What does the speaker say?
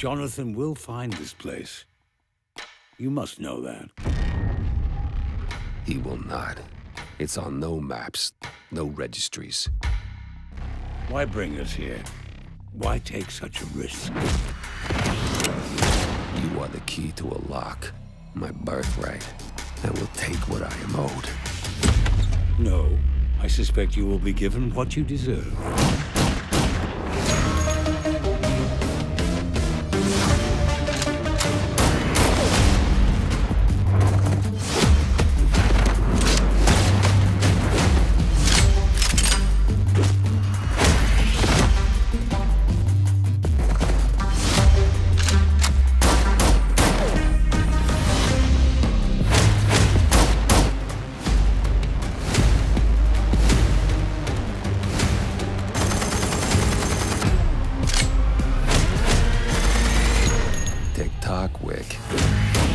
Jonathan will find this place. You must know that. He will not. It's on no maps, no registries. Why bring us here? Why take such a risk? You are the key to a lock, my birthright. I will take what I am owed. No, I suspect you will be given what you deserve. Wick.